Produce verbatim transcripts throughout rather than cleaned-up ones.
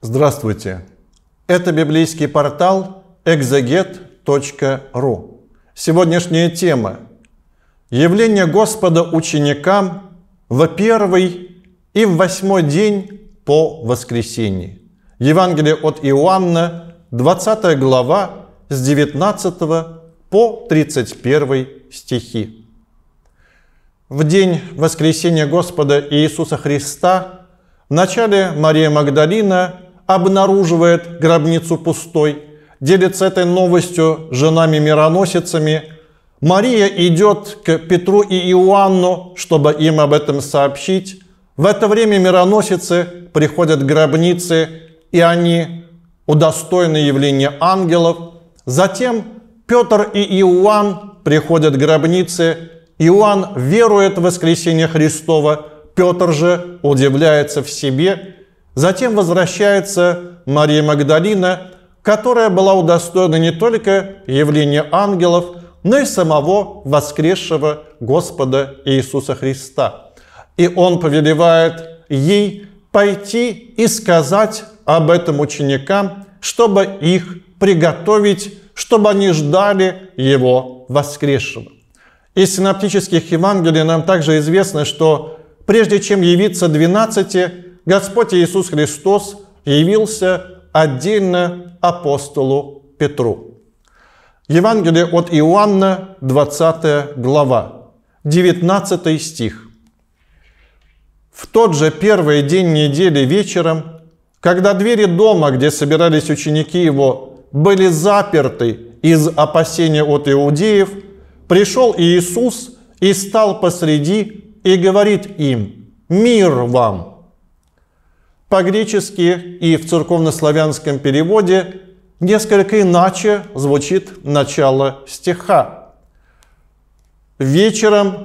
Здравствуйте! Это библейский портал экзегет точка ру. Сегодняшняя тема – явление Господа ученикам в первый и в восьмой день по воскресении. Евангелие от Иоанна, двадцатая глава, с девятнадцатого по тридцать первый стихи. В день воскресения Господа Иисуса Христа вначале Мария Магдалина обнаруживает гробницу пустой, делится этой новостью с женами-мироносицами. Мария идет к Петру и Иоанну, чтобы им об этом сообщить. В это время мироносицы приходят к гробнице, и они удостоены явления ангелов. Затем Петр и Иоанн приходят к гробнице. Иоанн верует в воскресение Христова, Петр же удивляется в себе. Затем возвращается Мария Магдалина, которая была удостоена не только явления ангелов, но и самого воскресшего Господа Иисуса Христа. И Он повелевает ей пойти и сказать об этом ученикам, чтобы их приготовить, чтобы они ждали Его воскресшего. Из синоптических Евангелий нам также известно, что прежде чем явиться двенадцати, Господь Иисус Христос явился отдельно апостолу Петру. Евангелие от Иоанна, двадцатая глава, девятнадцатый стих. В тот же первый день недели вечером, когда двери дома, где собирались ученики Его, были заперты из опасения от иудеев, пришел Иисус и стал посреди и говорит им: «Мир вам!» По-гречески и в церковнославянском переводе несколько иначе звучит начало стиха. «Вечером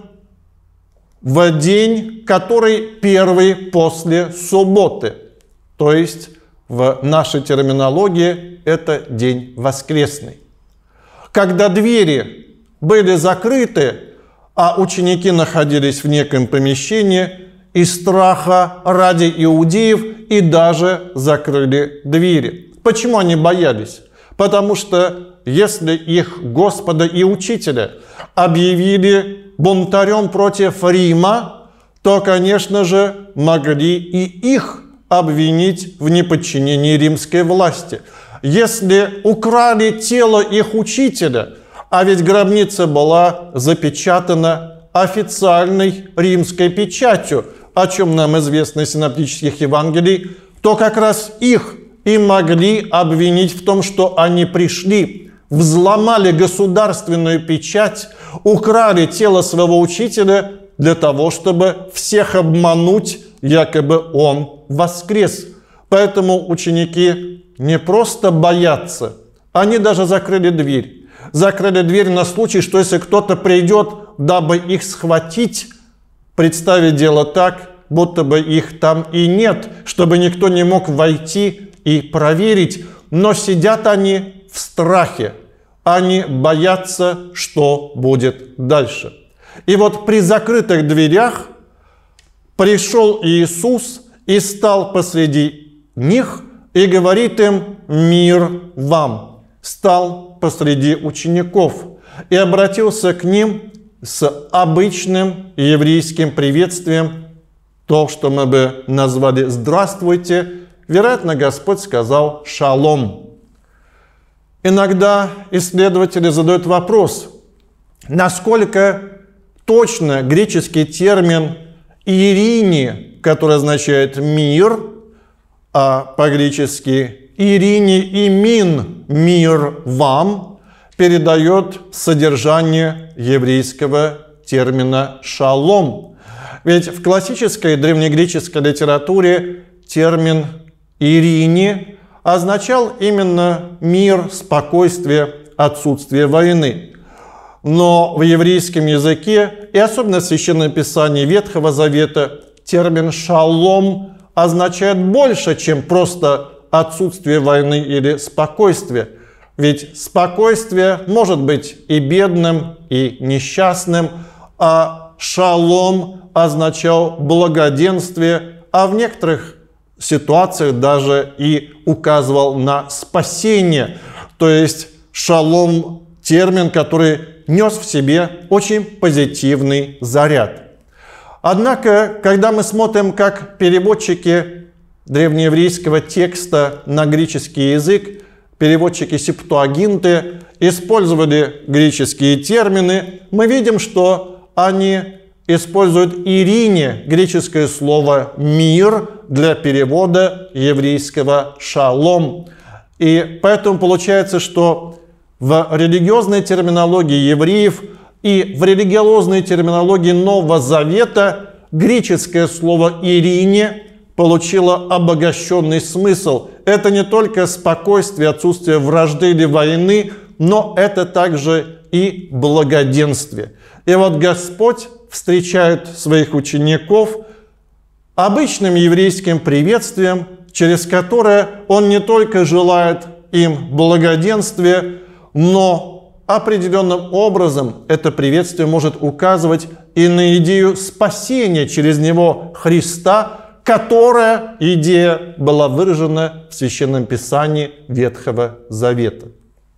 в день, который первый после субботы». То есть в нашей терминологии это день воскресный. Когда двери были закрыты, а ученики находились в неком помещении, из страха ради иудеев и даже закрыли двери. Почему они боялись? Потому что если их Господа и Учителя объявили бунтарем против Рима, то, конечно же, могли и их обвинить в неподчинении римской власти. Если украли тело их учителя, а ведь гробница была запечатана официальной римской печатью, о чем нам известно из синоптических Евангелий, то как раз их и могли обвинить в том, что они пришли, взломали государственную печать, украли тело своего учителя для того, чтобы всех обмануть, якобы он воскрес. Поэтому ученики не просто боятся, они даже закрыли дверь. Закрыли дверь на случай, что если кто-то придет, дабы их схватить, представить дело так, будто бы их там и нет, чтобы никто не мог войти и проверить. Но сидят они в страхе. Они боятся, что будет дальше. И вот при закрытых дверях пришел Иисус и стал посреди них и говорит им: «Мир вам!» Стал посреди учеников и обратился к ним с обычным еврейским приветствием, то, что мы бы назвали «здравствуйте». Вероятно, Господь сказал «шалом». Иногда исследователи задают вопрос, насколько точно греческий термин «ирини», который означает «мир», а по-гречески «ирини» и «мин» – «мир вам», передает содержание еврейского термина «шалом». Ведь в классической древнегреческой литературе термин «ирини» означал именно мир, спокойствие, отсутствие войны. Но в еврейском языке, и особенно в Священном Писании Ветхого Завета, термин «шалом» означает больше, чем просто отсутствие войны или спокойствие. Ведь спокойствие может быть и бедным, и несчастным, а шалом означал благоденствие, а в некоторых ситуациях даже и указывал на спасение. То есть шалом – термин, который нес в себе очень позитивный заряд. Однако, когда мы смотрим, как переводчики древнееврейского текста на греческий язык, переводчики Септуагинты, использовали греческие термины, мы видим, что они используют ирине, греческое слово «мир», для перевода еврейского «шалом». И поэтому получается, что в религиозной терминологии евреев и в религиозной терминологии Нового Завета греческое слово «ирине» получило обогащенный смысл. Это не только спокойствие, отсутствие вражды или войны, но это также и благоденствие. И вот Господь встречает своих учеников обычным еврейским приветствием, через которое Он не только желает им благоденствия, но определенным образом это приветствие может указывать и на идею спасения через него Христа, которая идея была выражена в Священном Писании Ветхого Завета.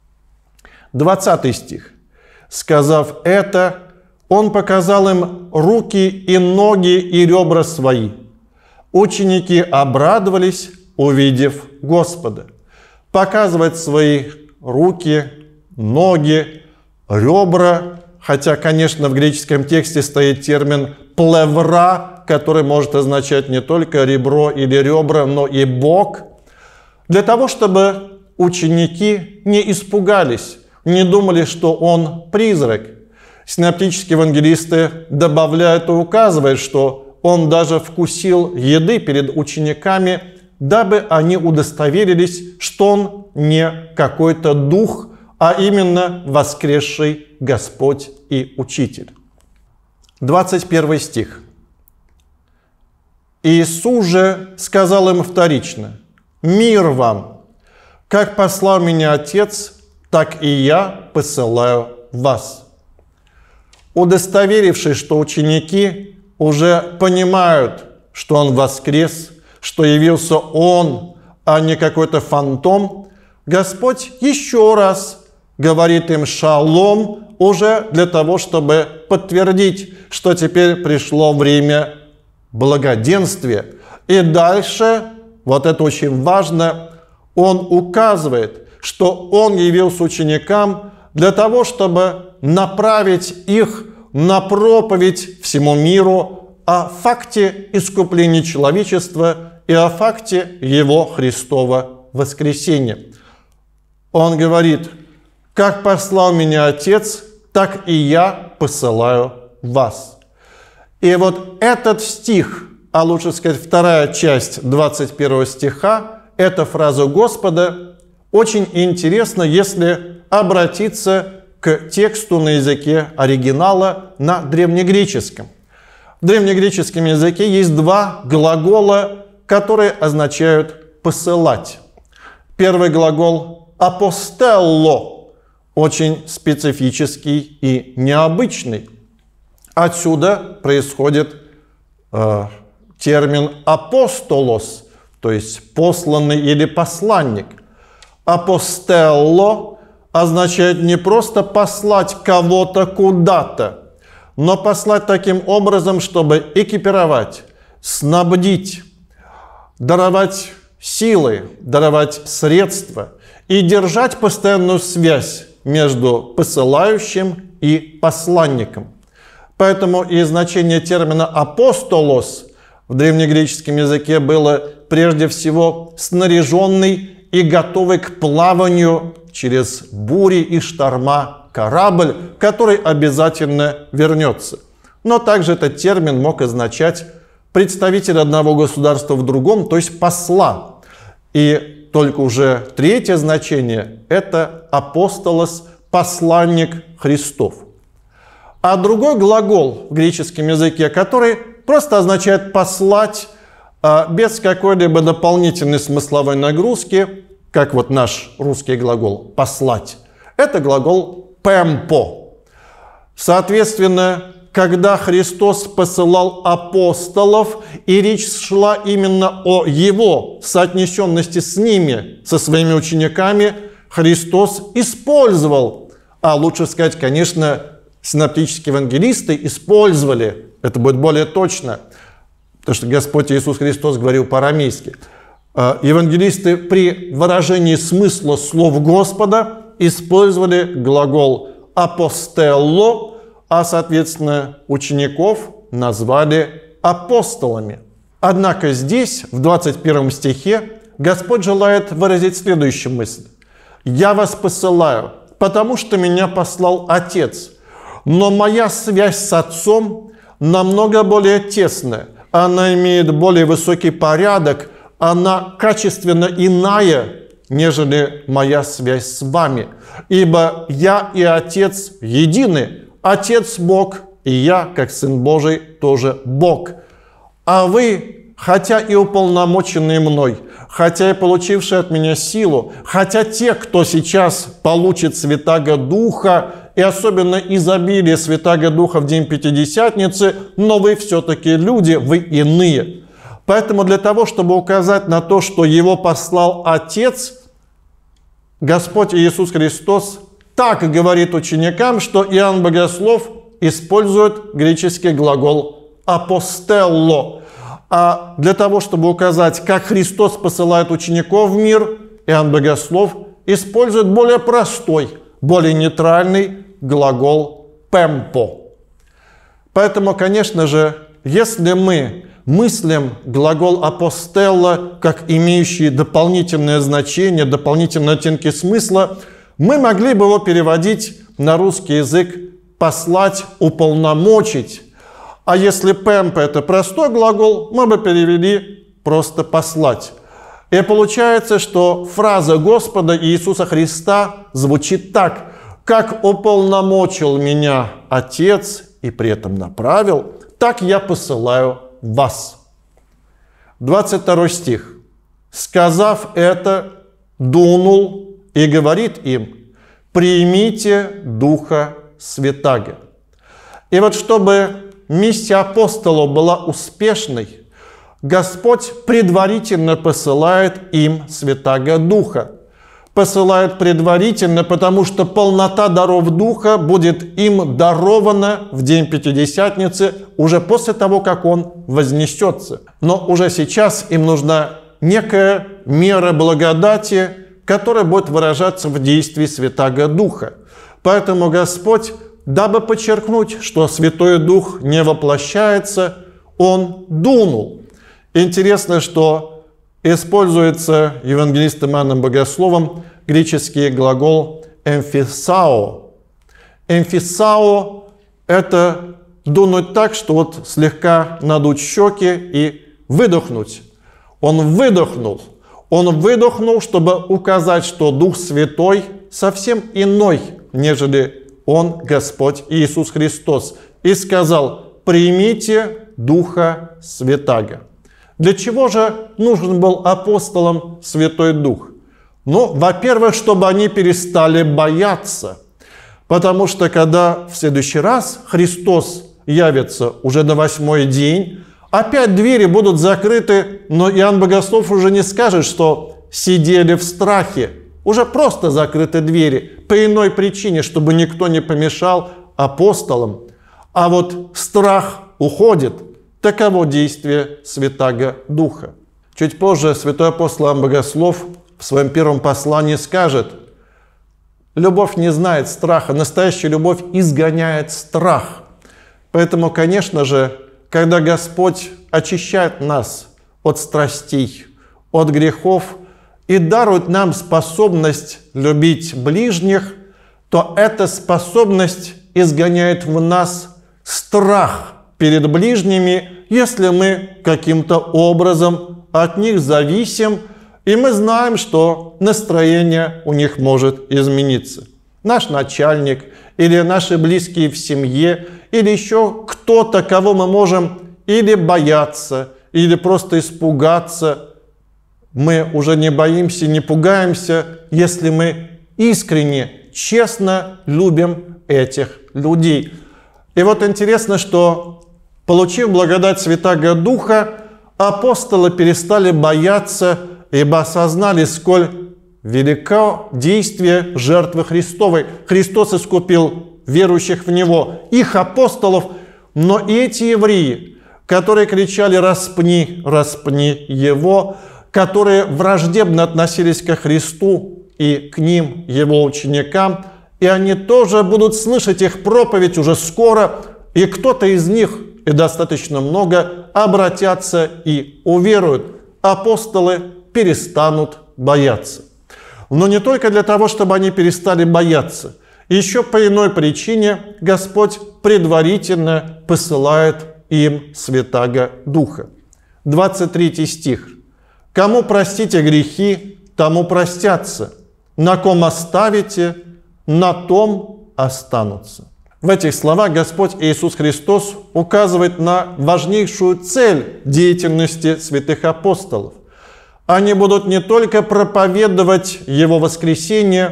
двадцатый стих. «Сказав это, Он показал им руки и ноги и ребра свои. Ученики обрадовались, увидев Господа». Показывать свои руки, ноги, ребра, хотя, конечно, в греческом тексте стоит термин «плевра», который может означать не только ребро или ребра, но и бок, для того, чтобы ученики не испугались, не думали, что он призрак. Синоптические евангелисты добавляют и указывают, что он даже вкусил еды перед учениками, дабы они удостоверились, что он не какой-то дух, а именно воскресший Господь и Учитель. двадцать первый стих. «Иисус же сказал им вторично: мир вам! Как послал меня Отец, так и я посылаю вас». Удостоверившись, что ученики уже понимают, что Он воскрес, что явился Он, а не какой-то фантом, Господь еще раз говорит им шалом, уже для того, чтобы подтвердить, что теперь пришло время благоденствия. И дальше, вот это очень важно, Он указывает, что Он явился ученикам для того, чтобы направить их на проповедь всему миру о факте искупления человечества и о факте Его Христова воскресения. Он говорит: «Как послал меня Отец, так и я посылаю вас». И вот этот стих, а лучше сказать вторая часть двадцать первого стиха, эта фраза Господа, очень интересна, если обратиться к тексту на языке оригинала на древнегреческом. В древнегреческом языке есть два глагола, которые означают «посылать». Первый глагол «апостелло», очень специфический и необычный. Отсюда происходит э, термин «апостолос», то есть «посланный» или «посланник». «Апостелло» означает не просто послать кого-то куда-то, но послать таким образом, чтобы экипировать, снабдить, даровать силы, даровать средства и держать постоянную связь между посылающим и посланником. Поэтому и значение термина «апостолос» в древнегреческом языке было прежде всего снаряженный и готовый к плаванию через бури и шторма корабль, который обязательно вернется. Но также этот термин мог означать представителя одного государства в другом, то есть посла. И только уже третье значение – это апостолос, посланник Христов. А другой глагол в греческом языке, который просто означает послать, без какой-либо дополнительной смысловой нагрузки, как вот наш русский глагол «послать», это глагол «пемпо». Соответственно, когда Христос посылал апостолов, и речь шла именно о Его соотнесенности с ними, со своими учениками, Христос использовал, а лучше сказать, конечно, синоптические евангелисты использовали, это будет более точно, потому что Господь Иисус Христос говорил по-арамейски. Евангелисты при выражении смысла слов Господа использовали глагол «апостелло», а, соответственно, учеников назвали апостолами. Однако здесь, в двадцать первом стихе, Господь желает выразить следующую мысль. «Я вас посылаю, потому что меня послал Отец, но моя связь с Отцом намного более тесная, она имеет более высокий порядок, она качественно иная, нежели моя связь с вами. Ибо я и Отец едины, Отец Бог, и я, как Сын Божий, тоже Бог. А вы, хотя и уполномоченные мной, хотя и получившие от меня силу, хотя те, кто сейчас получит Святаго Духа, и особенно изобилие Святаго Духа в день Пятидесятницы, но вы все-таки люди, вы иные». Поэтому для того, чтобы указать на то, что Его послал Отец, Господь Иисус Христос так говорит ученикам, что Иоанн Богослов использует греческий глагол «апостелло». А для того, чтобы указать, как Христос посылает учеников в мир, Иоанн Богослов использует более простой, более нейтральный глагол «пемпо». Поэтому, конечно же, если мы мыслим глагол «апостелло» как имеющий дополнительное значение, дополнительные оттенки смысла, мы могли бы его переводить на русский язык «послать», «уполномочить». А если «пемпо» — это простой глагол, мы бы перевели просто «послать». И получается, что фраза Господа Иисуса Христа звучит так: «Как уполномочил меня Отец и при этом направил, так я посылаю вас». двадцать второй стих. «Сказав это, дунул и говорит им: примите Духа Святаго». И вот чтобы миссия апостолов была успешной, Господь предварительно посылает им Святаго Духа. Посылает предварительно, потому что полнота даров Духа будет им дарована в день Пятидесятницы, уже после того, как Он вознесется. Но уже сейчас им нужна некая мера благодати, которая будет выражаться в действии Святаго Духа. Поэтому Господь, дабы подчеркнуть, что Святой Дух не воплощается, Он дунул. Интересно, что используется евангелистом Иоанном Богословом греческий глагол «эмфисао». «Эмфисао» — это дунуть так, что вот слегка надуть щеки и выдохнуть. Он выдохнул. Он выдохнул, чтобы указать, что Дух Святой совсем иной, нежели Он, Господь Иисус Христос. И сказал: «Примите Духа Святаго». Для чего же нужен был апостолам Святой Дух? Ну, во-первых, чтобы они перестали бояться. Потому что когда в следующий раз Христос явится уже на восьмой день, опять двери будут закрыты, но Иоанн Богослов уже не скажет, что сидели в страхе. Уже просто закрыты двери по иной причине, чтобы никто не помешал апостолам. А вот страх уходит. Таково действие Святаго Духа. Чуть позже святой апостол Иоанн Богослов в своем первом послании скажет: «Любовь не знает страха, настоящая любовь изгоняет страх». Поэтому, конечно же, когда Господь очищает нас от страстей, от грехов и дарует нам способность любить ближних, то эта способность изгоняет в нас страх перед ближними, если мы каким-то образом от них зависим, и мы знаем, что настроение у них может измениться. Наш начальник или наши близкие в семье, или еще кто-то, кого мы можем или бояться, или просто испугаться. Мы уже не боимся, не пугаемся, если мы искренне, честно любим этих людей. И вот интересно, что, получив благодать Святаго Духа, апостолы перестали бояться, ибо осознали, сколь велико действие жертвы Христовой. Христос искупил верующих в Него, их апостолов, но и эти евреи, которые кричали «распни, распни Его», которые враждебно относились ко Христу и к ним, Его ученикам, и они тоже будут слышать их проповедь уже скоро, и кто-то из них, и достаточно много, обратятся и уверуют. Апостолы перестанут бояться. Но не только для того, чтобы они перестали бояться. Еще по иной причине Господь предварительно посылает им Святаго Духа. двадцать третий стих. «Кому простите грехи, тому простятся. На ком оставите, на том останутся». В этих словах Господь Иисус Христос указывает на важнейшую цель деятельности святых апостолов. Они будут не только проповедовать Его воскресение,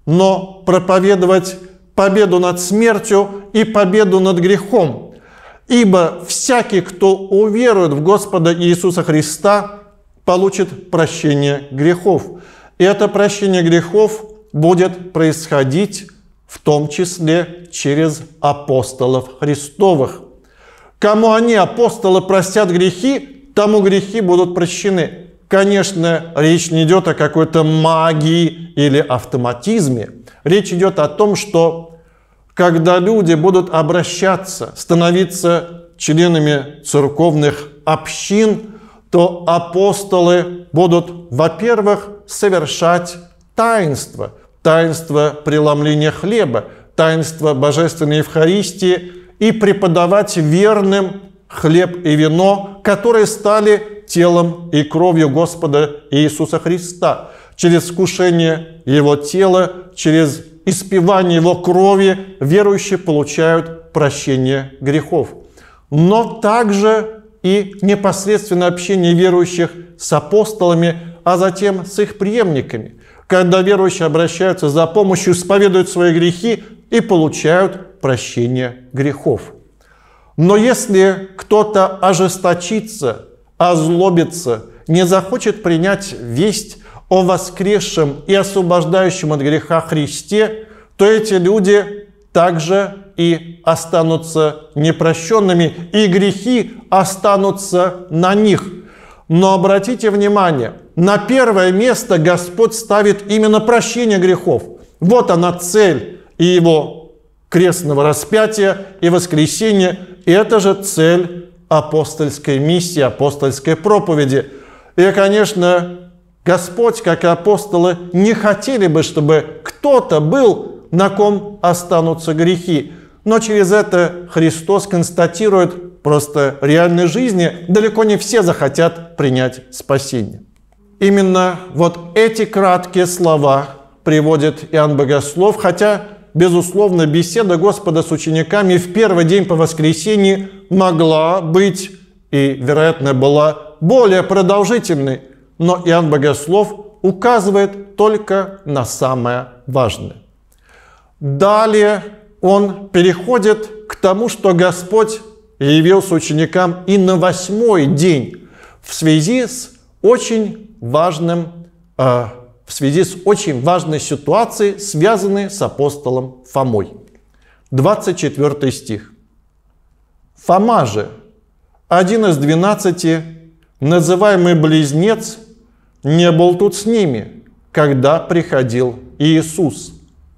но проповедовать победу над смертью и победу над грехом. Ибо всякий, кто уверует в Господа Иисуса Христа, получит прощение грехов. И это прощение грехов будет происходить в том числе через апостолов Христовых. Кому они, апостолы, простят грехи, тому грехи будут прощены. Конечно, речь не идет о какой-то магии или автоматизме. Речь идет о том, что когда люди будут обращаться, становиться членами церковных общин, то апостолы будут, во-первых, совершать таинство, таинство преломления хлеба, таинство Божественной Евхаристии и преподавать верным хлеб и вино, которые стали телом и кровью Господа Иисуса Христа. Через вкушение Его тела, через испивание Его крови верующие получают прощение грехов. Но также и непосредственное общение верующих с апостолами, а затем с их преемниками, когда верующие обращаются за помощью, исповедуют свои грехи и получают прощение грехов. Но если кто-то ожесточится, озлобится, не захочет принять весть о воскресшем и освобождающем от греха Христе, то эти люди также и останутся непрощенными, и грехи останутся на них. Но обратите внимание, на первое место Господь ставит именно прощение грехов. Вот она цель и Его крестного распятия и воскресения. И это же цель апостольской миссии, апостольской проповеди. И, конечно, Господь, как и апостолы, не хотели бы, чтобы кто-то был, на ком останутся грехи. Но через это Христос констатирует просто реальной жизни, далеко не все захотят принять спасение. Именно вот эти краткие слова приводит Иоанн Богослов, хотя, безусловно, беседа Господа с учениками в первый день по воскресении могла быть и, вероятно, была более продолжительной, но Иоанн Богослов указывает только на самое важное. Далее он переходит к тому, что Господь явился ученикам и на восьмой день в связи с очень важным, э, в связи с очень важной ситуацией, связанной с апостолом Фомой. двадцать четвёртый стих. Фома же, один из двенадцати, называемый Близнец, не был тут с ними, когда приходил Иисус.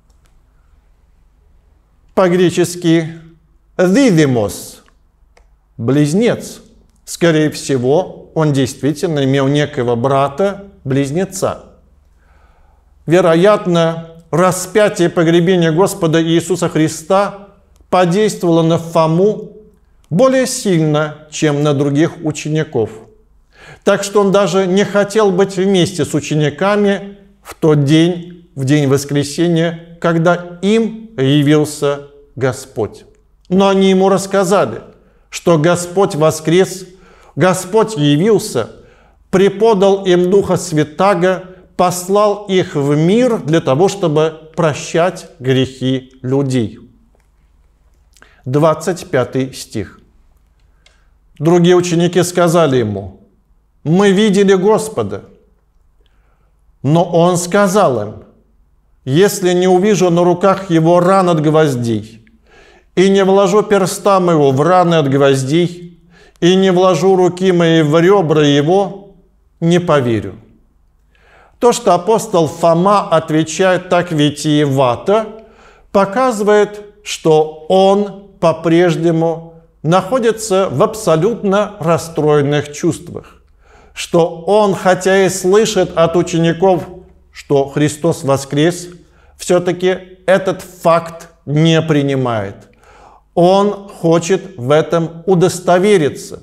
По-гречески «дидимос» – близнец. Скорее всего, он действительно имел некоего брата-близнеца. Вероятно, распятие и погребение Господа Иисуса Христа подействовало на Фому более сильно, чем на других учеников. Так что он даже не хотел быть вместе с учениками в тот день, в день воскресения, когда им явился Господь. Но они ему рассказали, что Господь воскрес, Господь явился, преподал им Духа Святаго, послал их в мир для того, чтобы прощать грехи людей. двадцать пятый стих. Другие ученики сказали ему: «Мы видели Господа». Но он сказал им: «Если не увижу на руках его ран от гвоздей, и не вложу перста моего в раны от гвоздей, и не вложу руки мои в ребра его, не поверю». То, что апостол Фома отвечает так витиевато, показывает, что он по-прежнему находится в абсолютно расстроенных чувствах. Что он, хотя и слышит от учеников, что Христос воскрес, все-таки этот факт не принимает. Он хочет в этом удостовериться.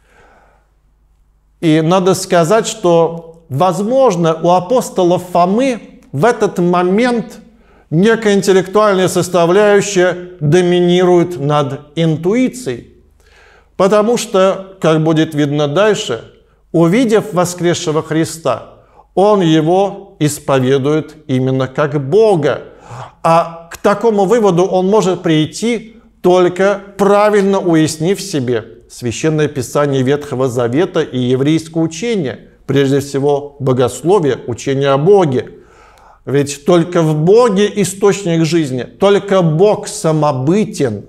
И надо сказать, что, возможно, у апостола Фомы в этот момент некая интеллектуальная составляющая доминирует над интуицией. Потому что, как будет видно дальше, увидев воскресшего Христа, он его исповедует именно как Бога. А к такому выводу он может прийти, только правильно уяснив себе Священное Писание Ветхого Завета и еврейское учение, прежде всего богословие, учение о Боге. Ведь только в Боге источник жизни, только Бог самобытен.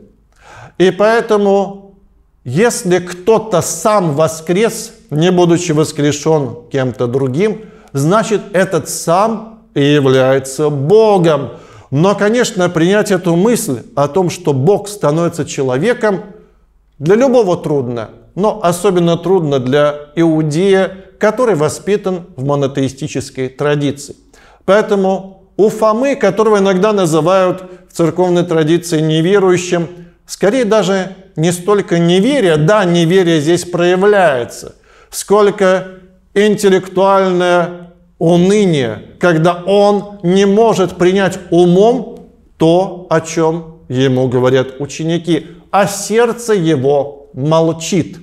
И поэтому, если кто-то сам воскрес, не будучи воскрешен кем-то другим, значит, этот сам и является Богом. Но, конечно, принять эту мысль о том, что Бог становится человеком, для любого трудно, но особенно трудно для иудея, который воспитан в монотеистической традиции. Поэтому у Фомы, которого иногда называют в церковной традиции неверующим, скорее даже не столько неверие, да, неверие здесь проявляется, сколько интеллектуальное уныние, когда он не может принять умом то, о чем ему говорят ученики, а сердце его молчит.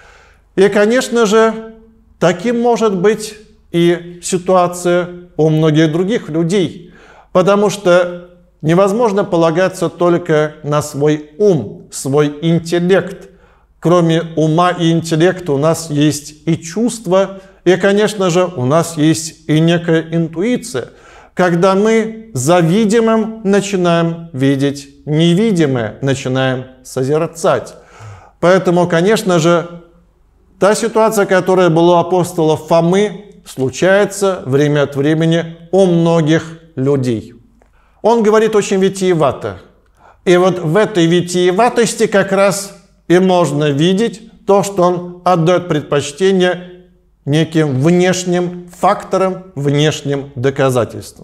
И, конечно же, таким может быть и ситуация у многих других людей, потому что невозможно полагаться только на свой ум, свой интеллект. Кроме ума и интеллекта у нас есть и чувства, и, конечно же, у нас есть и некая интуиция, когда мы за видимым начинаем видеть невидимое, начинаем созерцать. Поэтому, конечно же, та ситуация, которая была у апостола Фомы, случается время от времени у многих людей. Он говорит очень витиевато. И вот в этой витиеватости как раз и можно видеть то, что он отдает предпочтение неким внешним факторам, внешним доказательствам.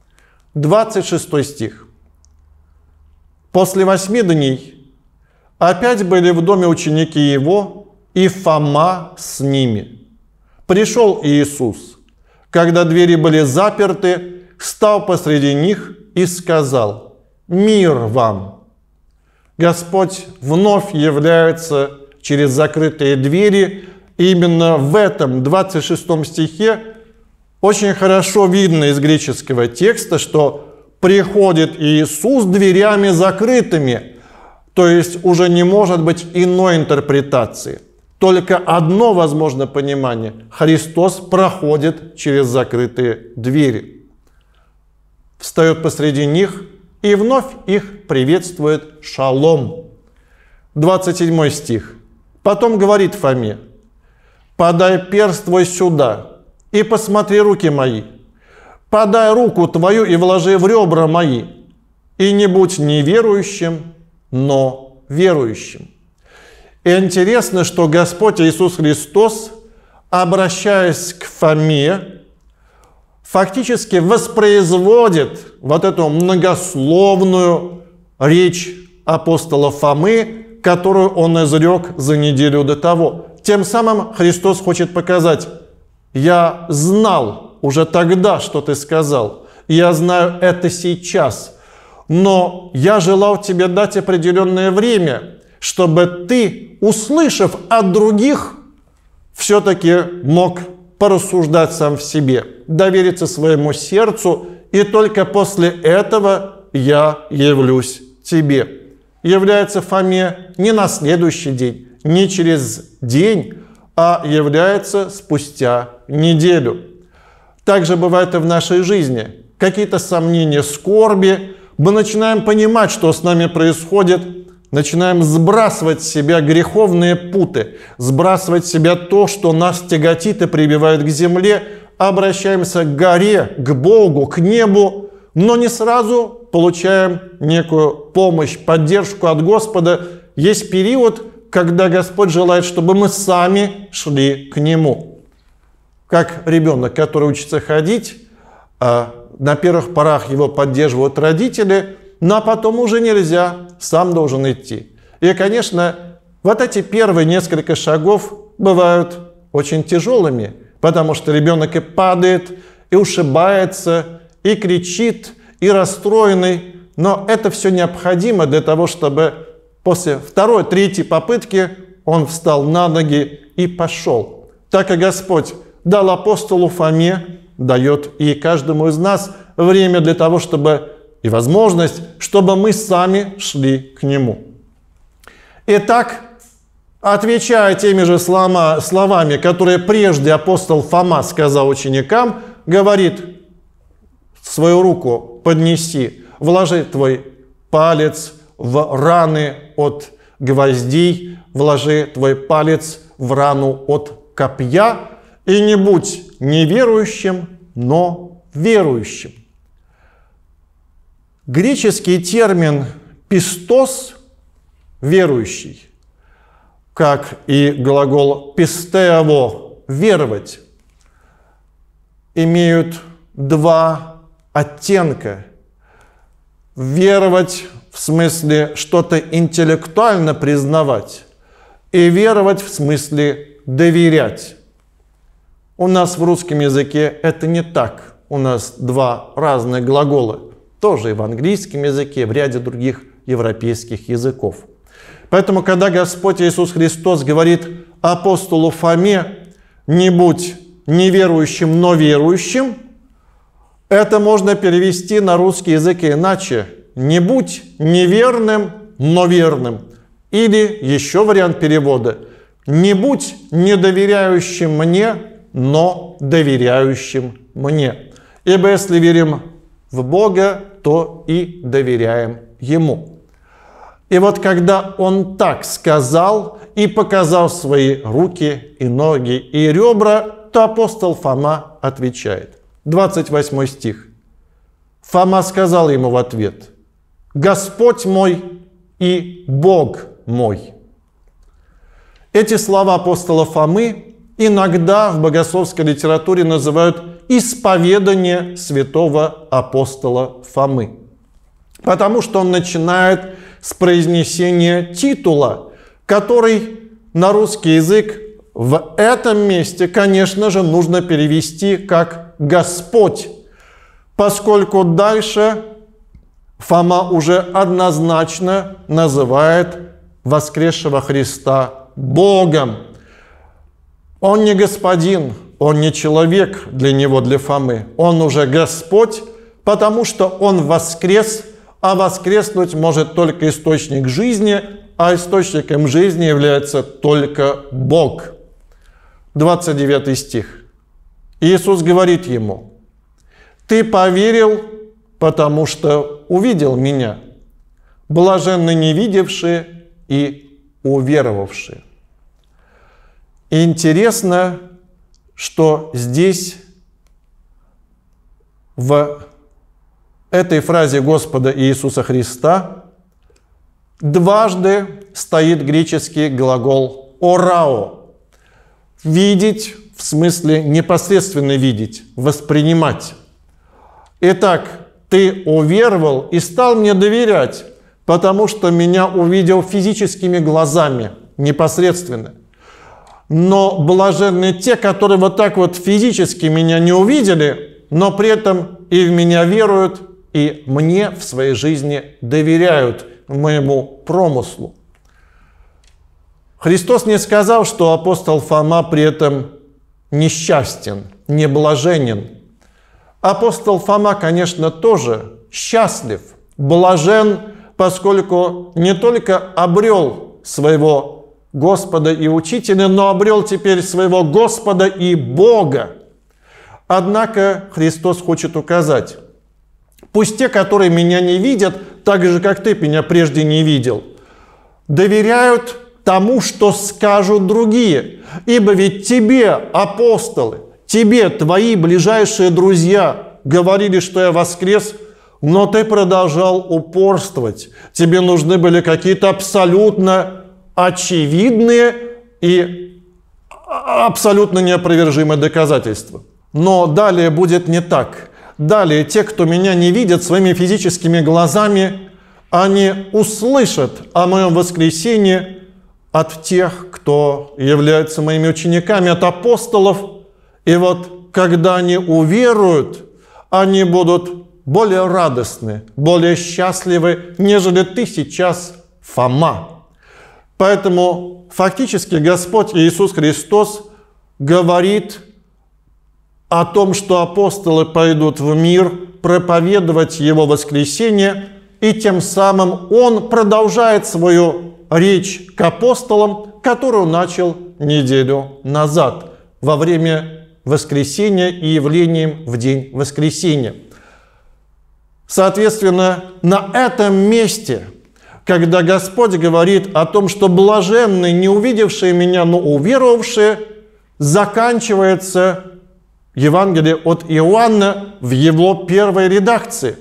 двадцать шестой стих. «После восьми дней опять были в доме ученики его, и Фома с ними. Пришел Иисус, когда двери были заперты, стал посреди них и сказал: „Мир вам!“ Господь вновь является через закрытые двери. Именно в этом двадцать шестом стихе очень хорошо видно из греческого текста, что приходит Иисус дверями закрытыми. То есть уже не может быть иной интерпретации. Только одно возможно понимание. Христос проходит через закрытые двери. Встает посреди них и вновь их приветствует шалом. двадцать седьмой стих. Потом говорит Фоме: „Подай перст твой сюда и посмотри руки мои. Подай руку твою и вложи в ребра мои. И не будь неверующим, но верующим“. И интересно, что Господь Иисус Христос, обращаясь к Фоме, фактически воспроизводит вот эту многословную речь апостола Фомы, которую он изрек за неделю до того. Тем самым Христос хочет показать: я знал уже тогда, что ты сказал, я знаю это сейчас, но я желал тебе дать определенное время, чтобы ты, услышав от других, все-таки мог порассуждать сам в себе, довериться своему сердцу, и только после этого я явлюсь тебе. является Фоме не на следующий день, не через день, а является спустя неделю. Также бывает и в нашей жизни. Какие-то сомнения, скорби. Мы начинаем понимать, что с нами происходит, начинаем сбрасывать с себя греховные путы, сбрасывать с себя то, что нас тяготит и прибивает к земле, обращаемся к горе, к Богу, к небу, но не сразу получаем некую помощь, поддержку от Господа. Есть период, когда Господь желает, чтобы мы сами шли к Нему. Как ребенок, который учится ходить, на первых порах его поддерживают родители, но потом уже нельзя, сам должен идти. И, конечно, вот эти первые несколько шагов бывают очень тяжелыми, потому что ребенок и падает, и ушибается, и кричит, и расстроенный. Но это все необходимо для того, чтобы после второй, третьей попытки он встал на ноги и пошел. Так и Господь дал апостолу Фоме, дает и каждому из нас время для того, чтобы и возможность, чтобы мы сами шли к Нему. Итак, отвечая теми же словами, которые прежде апостол Фома сказал ученикам, говорит: свою руку поднеси, вложи твой палец в раны от гвоздей, вложи твой палец в рану от копья, и не будь неверующим, но верующим. Греческий термин «пистос» – «верующий», как и глагол «пистево» – «веровать», имеют два оттенка. Веровать в смысле что-то интеллектуально признавать, и веровать в смысле доверять. У нас в русском языке это не так. У нас два разных глагола. Тоже и в английском языке, в ряде других европейских языков. Поэтому, когда Господь Иисус Христос говорит апостолу Фоме: «Не будь неверующим, но верующим», это можно перевести на русский язык иначе: «Не будь неверным, но верным». Или еще вариант перевода: «Не будь недоверяющим мне, но доверяющим мне». Ибо если верим в Бога, то и доверяем Ему. И вот когда Он так сказал и показал свои руки и ноги и ребра, то апостол Фома отвечает. двадцать восьмой стих. Фома сказал ему в ответ: «Господь мой и Бог мой». Эти слова апостола Фомы иногда в богословской литературе называют исповедание святого апостола Фомы, потому что он начинает с произнесения титула, который на русский язык в этом месте, конечно же, нужно перевести как «Господь», поскольку дальше Фома уже однозначно называет воскресшего Христа Богом. Он не господин, он не человек для него, для Фомы. Он уже Господь, потому что он воскрес, а воскреснуть может только источник жизни, а источником жизни является только Бог. двадцать девятый стих. Иисус говорит ему: «Ты поверил, потому что увидел Меня. Блаженны не видевшие и уверовавшие». И интересно, что здесь в этой фразе Господа Иисуса Христа дважды стоит греческий глагол «орао». Видеть в смысле непосредственно видеть, воспринимать. Итак, ты уверовал и стал мне доверять, потому что меня увидел физическими глазами, непосредственно. Но блаженны те, которые вот так вот физически меня не увидели, но при этом и в меня веруют, и мне в своей жизни доверяют, моему промыслу. Христос не сказал, что апостол Фома при этом несчастен, неблаженен. Апостол Фома, конечно, тоже счастлив, блажен, поскольку не только обрел своего Господа и Учителя, но обрел теперь своего Господа и Бога. Однако Христос хочет указать: пусть те, которые меня не видят, так же, как ты меня прежде не видел, доверяют тому, что скажут другие. Ибо ведь тебе, апостолы, тебе, твои ближайшие друзья, говорили, что я воскрес, но ты продолжал упорствовать. Тебе нужны были какие-то абсолютно очевидные и абсолютно неопровержимые доказательства. Но далее будет не так. Далее те, кто меня не видят своими физическими глазами, они услышат о моем воскресении от тех, кто является моими учениками, от апостолов. И вот когда они уверуют, они будут более радостны, более счастливы, нежели ты сейчас, Фома. Поэтому фактически Господь Иисус Христос говорит о том, что апостолы пойдут в мир проповедовать Его воскресение, и тем самым Он продолжает свою речь к апостолам, которую начал неделю назад, во время воскресения и явлением в день воскресения. Соответственно, на этом месте, когда Господь говорит о том, что блаженны не увидевшие меня, но уверовавшие, заканчивается Евангелие от Иоанна в его первой редакции.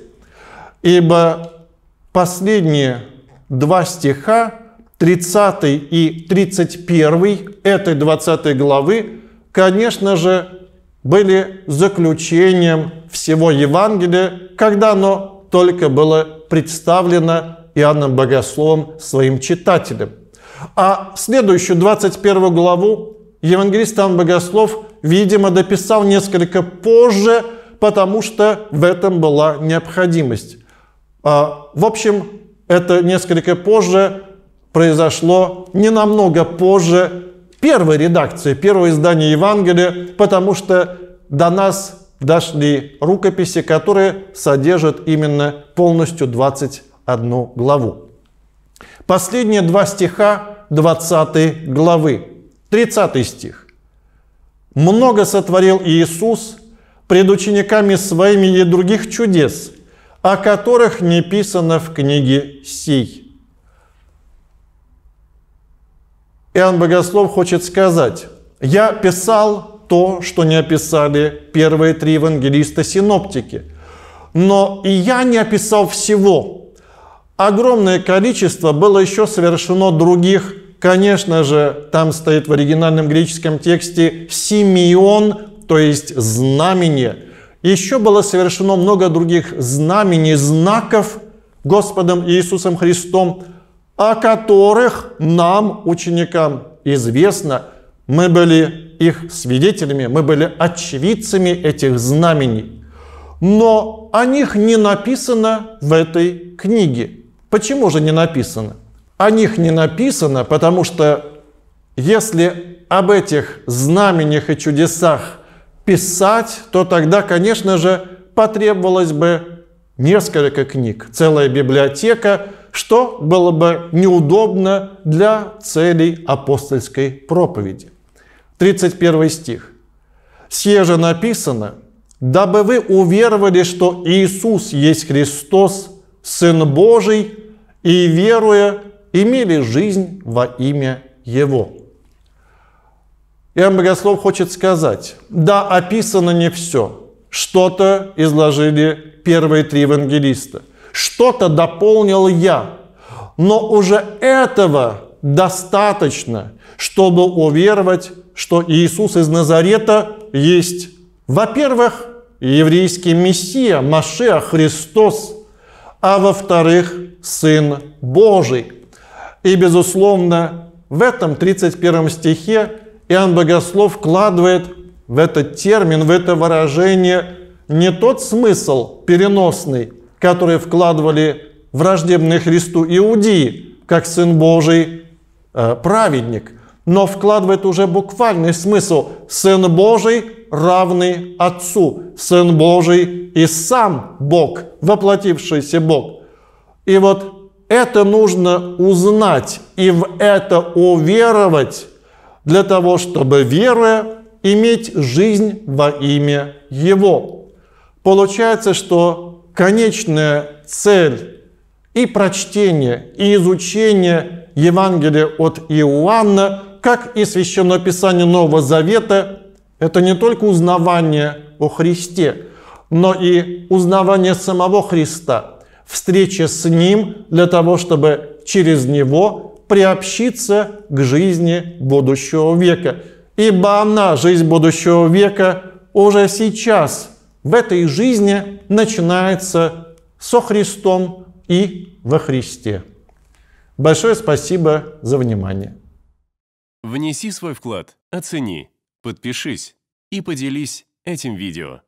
Ибо последние два стиха, тридцатый и тридцать первый этой двадцатой главы, конечно же, были заключением всего Евангелия, когда оно только было представлено Иоанном Богословом своим читателям. А следующую двадцать первую главу евангелист Иоанн Богослов, видимо, дописал несколько позже, потому что в этом была необходимость. А, в общем, это несколько позже произошло не намного позже первой редакции, первого издания Евангелия, потому что до нас дошли рукописи, которые содержат именно полностью двадцать одну главу. Последние два стиха двадцатой главы. тридцатый стих. «Много сотворил Иисус пред учениками своими и других чудес, о которых не писано в книге сей». Иоанн Богослов хочет сказать: «Я писал то, что не описали первые три евангелиста-синоптики, но и я не описал всего. Огромное количество было еще совершено других». Конечно же, там стоит в оригинальном греческом тексте «симеон», то есть знамение. Еще было совершено много других знамений, знаков Господом Иисусом Христом, о которых нам, ученикам, известно. Мы были их свидетелями, мы были очевидцами этих знамений. Но о них не написано в этой книге. Почему же не написано? О них не написано, потому что если об этих знамениях и чудесах писать, то тогда, конечно же, потребовалось бы несколько книг, целая библиотека, что было бы неудобно для целей апостольской проповеди. тридцать первый стих. «Сие же написано, дабы вы уверовали, что Иисус есть Христос, Сын Божий, и, веруя, имели жизнь во имя Его». Иоанн Богослов хочет сказать: да, описано не все. Что-то изложили первые три евангелиста, что-то дополнил я, но уже этого достаточно, чтобы уверовать, что Иисус из Назарета есть, во-первых, еврейский Мессия, Машиах, Христос, а во-вторых, Сын Божий. И, безусловно, в этом тридцать первом стихе Иоанн Богослов вкладывает в этот термин, в это выражение не тот смысл переносный, который вкладывали враждебные Христу иудеи, как Сын Божий, э, праведник, но вкладывает уже буквальный смысл: Сын Божий, равный Отцу, Сын Божий и сам Бог, воплотившийся Бог. И вот это нужно узнать и в это уверовать, для того, чтобы, веруя, иметь жизнь во имя Его. Получается, что конечная цель и прочтения, и изучения Евангелия от Иоанна, как и Священного Писания Нового Завета, это не только узнавание о Христе, но и узнавание самого Христа, встреча с Ним для того, чтобы через Него приобщиться к жизни будущего века. Ибо она, жизнь будущего века, уже сейчас в этой жизни начинается со Христом и во Христе. Большое спасибо за внимание. Внеси свой вклад, оцени, подпишись и поделись этим видео.